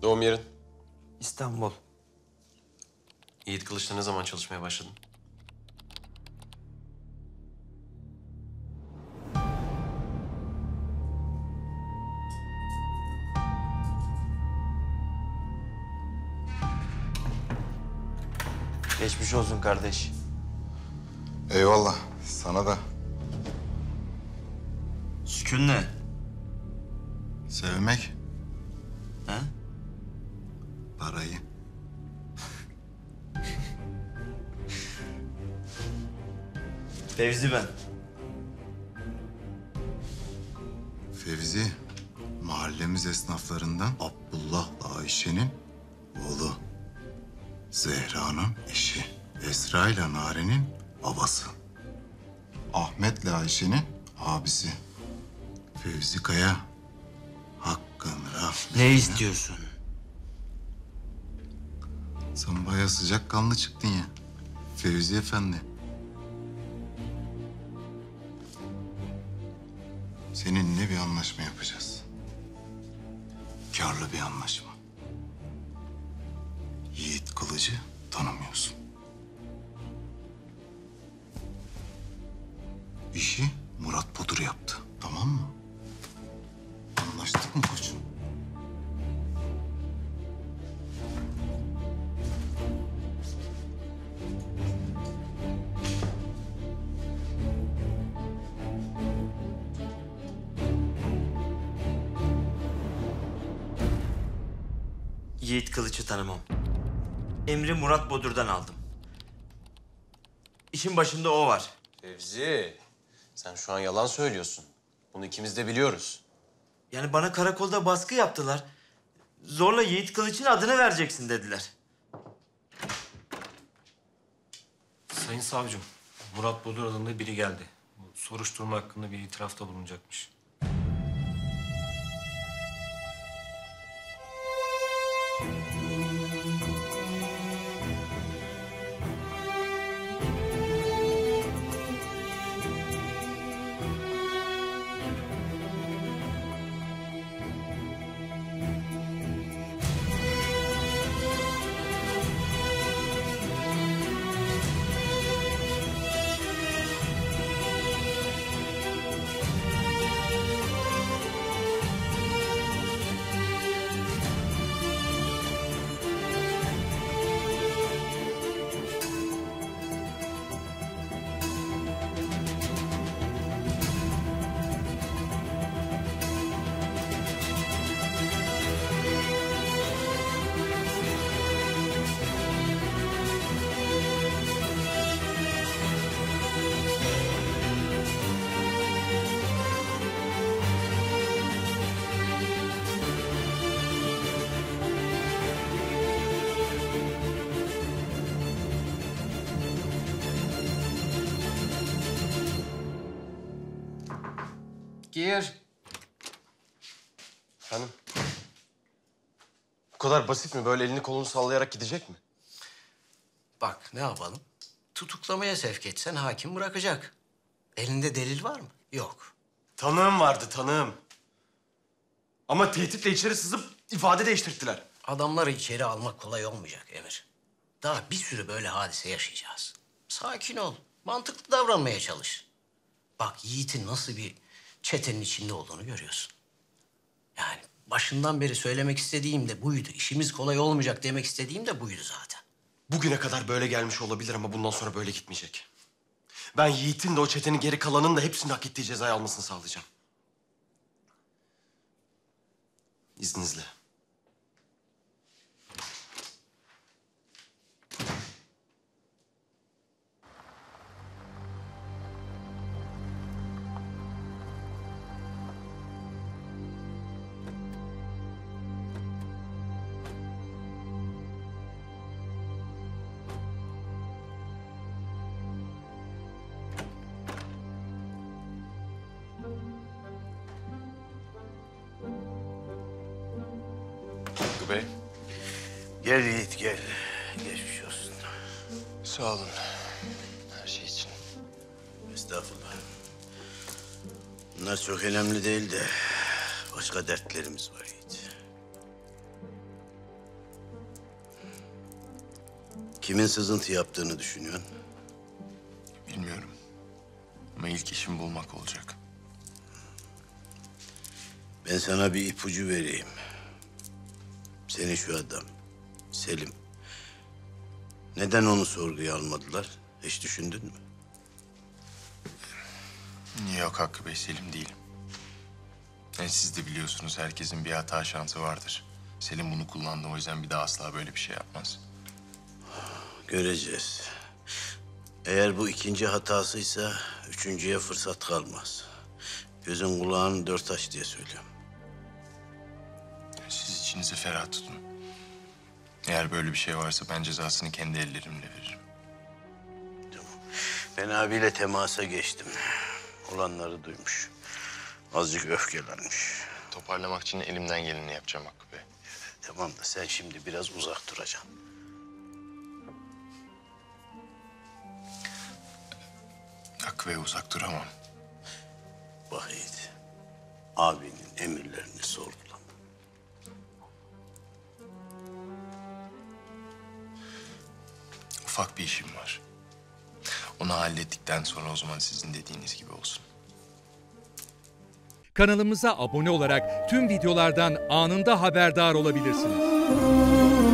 Doğum yerin? İstanbul. Yiğit Kılıç'ta ne zaman çalışmaya başladın? Geçmiş olsun kardeş. Eyvallah. Sana da. Sükun ne? Sevmek. Ha? Parayı. Fevzi ben. Fevzi, mahallemiz esnaflarından Abdullah'la Ayşe'nin oğlu. Zehra'nın eşi. Esra ile Nare'nin babası. Ahmet'le Ayşe'nin abisi. Fevzi Kaya. Hakkın rahmetine. Ne istiyorsun? Sen bayağı sıcakkanlı çıktın ya. Fevzi Efendi. Seninle bir anlaşma yapacağız. Kârlı bir anlaşma. Yiğit Kılıcı tanımıyorsun. İşi Murat Bodur yaptı. Tamam mı? Anlaştık mı koçum? Yiğit Kılıç'ı tanımam. Emri Murat Bodur'dan aldım. İşin başında o var. Fevzi, sen şu an yalan söylüyorsun. Bunu ikimiz de biliyoruz. Yani bana karakolda baskı yaptılar. Zorla Yiğit Kılıç'ın adını vereceksin dediler. Sayın savcım, Murat Bodur adında biri geldi. Bu soruşturma hakkında bir itirafta bulunacakmış. Gir. Efendim? Bu kadar basit mi? Böyle elini kolunu sallayarak gidecek mi? Bak ne yapalım? Tutuklamaya sevk etsen hakim bırakacak. Elinde delil var mı? Yok. Tanığım vardı, tanığım. Ama tehditle içeri sızıp ifade değiştirttiler. Adamları içeri almak kolay olmayacak Emir. Daha bir sürü böyle hadise yaşayacağız. Sakin ol. Mantıklı davranmaya çalış. Bak Yiğit'in nasıl bir çetenin içinde olduğunu görüyorsun. Yani başından beri söylemek istediğim de buydu. İşimiz kolay olmayacak demek istediğim de buydu zaten. Bugüne kadar böyle gelmiş olabilir ama bundan sonra böyle gitmeyecek. Ben Yiğit'in de o çetenin geri kalanının da hepsinin hak ettiği cezayı almasını sağlayacağım. İzninizle. Hakkı Bey. Gel Yiğit gel. Geçmiş olsun. Sağ olun. Her şey için. Estağfurullah. Bunlar çok önemli değil de başka dertlerimiz var Yiğit. Kimin sızıntı yaptığını düşünüyorsun? Bilmiyorum. Ama ilk işim bulmak olacak. Ben sana bir ipucu vereyim. Senin şu adam, Selim. Neden onu sorguya almadılar? Hiç düşündün mü? Yok Hakkı Bey, Selim değil. Siz de biliyorsunuz, herkesin bir hata şansı vardır. Selim bunu kullandı, o yüzden bir daha asla böyle bir şey yapmaz. Göreceğiz. Eğer bu ikinci hatasıysa üçüncüye fırsat kalmaz. Gözün kulağın dört aç diye söylüyorum. Siz içinizi ferah tutun. Eğer böyle bir şey varsa ben cezasını kendi ellerimle veririm. Ben abiyle temasa geçtim. Olanları duymuş. Azıcık öfkelenmiş. Toparlamak için elimden geleni yapacağım Hakkı Bey. Tamam da sen şimdi biraz uzak duracaksın. Hakkı Bey, uzak duramam. Bak Yiğit, abinin emirlerini sorgulama. Ufak bir işim var. Onu hallettikten sonra o zaman sizin dediğiniz gibi olsun. Kanalımıza abone olarak tüm videolardan anında haberdar olabilirsiniz.